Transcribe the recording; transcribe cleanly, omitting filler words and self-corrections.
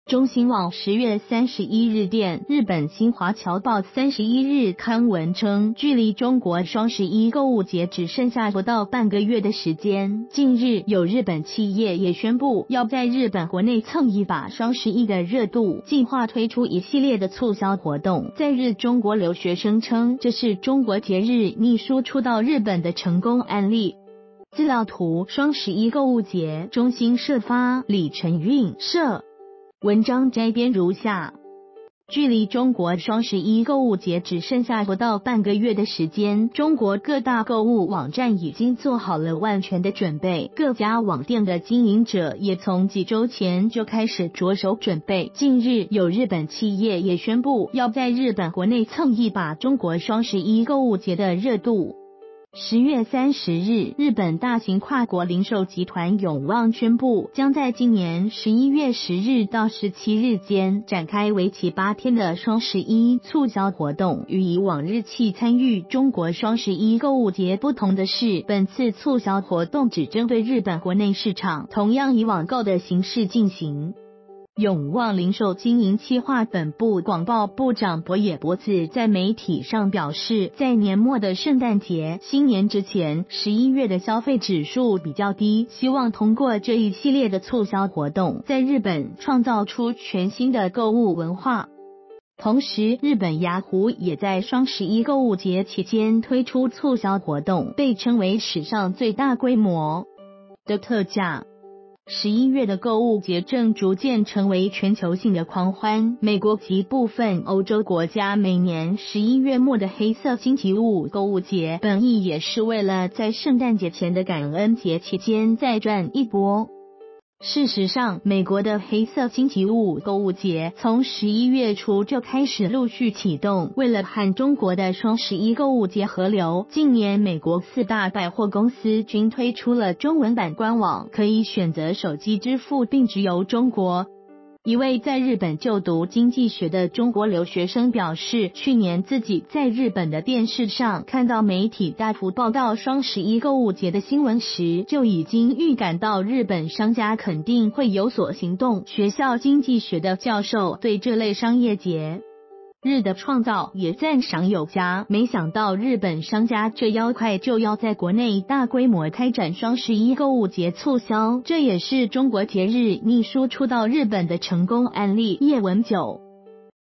中新网10月31日电，日本新华侨报31日刊文称，距离中国双11购物节只剩下不到半个月的时间。近日，有日本企业也宣布要在日本国内蹭一把双11的热度，计划推出一系列的促销活动。在日中国留学生称，这是中国节日逆输出到日本的成功案例。资料图：双11购物节，中新社发，李晨运社。文章摘编如下：距离中国双11购物节只剩下不到半个月的时间，中国各大购物网站已经做好了万全的准备，各家网店的经营者也从几周前就开始着手准备。近日，有日本企业也宣布要在日本国内蹭一把中国双11购物节的热度。10月30日，日本大型跨国零售集团永旺宣布，将在今年11月10日到17日间展开为期8天的双11促销活动。与以往日期参与中国双11购物节不同的是，本次促销活动只针对日本国内市场，同样以网购的形式进行。永旺零售经营企划本部广报部长博野博子在媒体上表示，在年末的圣诞节、新年之前，11月的消费指数比较低，希望通过这一系列的促销活动，在日本创造出全新的购物文化。同时，日本雅虎也在双11购物节期间推出促销活动，被称为史上最大规模的特价。11月的购物节正逐渐成为全球性的狂欢。美国及部分欧洲国家每年11月末的黑色星期五购物节，本意也是为了在圣诞节前的感恩节期间再赚一波。事实上，美国的黑色星期五购物节从11月初就开始陆续启动。为了和中国的双11购物节合流，近年美国4大百货公司均推出了中文版官网，可以选择手机支付，并直邮中国。一位在日本就读经济学的中国留学生表示，去年自己在日本的电视上看到媒体大幅报道双11购物节的新闻时，就已经预感到日本商家肯定会有所行动。学校经济学的教授对这类商业节日的创造也赞赏有加，没想到日本商家这要快就要在国内大规模开展双11购物节促销，这也是中国节日逆输出到日本的成功案例。叶文九